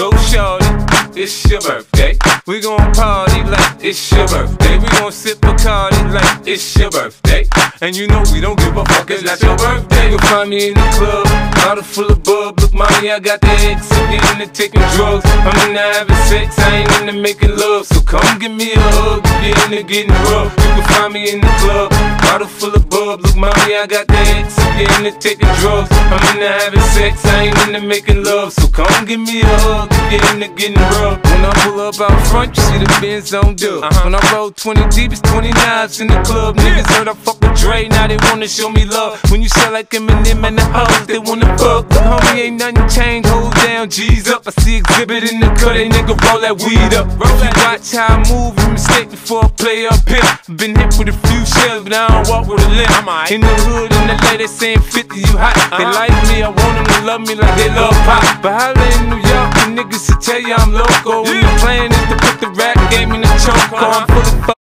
Go shorty, it's your birthday. We gon' party like it's your birthday. We gon' sip Bacardi like it's your birthday. And you know we don't give a fuck, it's not your birthday. You'll find me in the club, bottle full of bub. Look, mommy, I got the X, I'm into taking drugs. I'm into having sex, I ain't into making love. So come give me a hug, if you're into getting rough. You can find me in the club, bottle full of bub. Look, mommy, I got the X, I'm into taking drugs. I'm into having sex, I ain't into making love. So come give me a hug, if you're into getting rough. When I pull up out front, you see the Benz on dub. When I roll 20 deep, it's 20 knives in the club. Niggas heard I fuck with Dre, now they wanna show me love. When you sell like Eminem and the hoes, they wanna fuck. But homie, ain't nothing changed, hold down, G's up. I see exhibit in the cut, they nigga roll that weed up. You watch how I move, you mistake before I play up here. Been hit with a few shells, but I don't walk with a limp. In the hood, in the lady saying 50, you hot. They like me, I want them to love me like they love pop. But holla in New York, the niggas to tell you I'm loco. And the plan is to put the rap game in the choke. I'm full of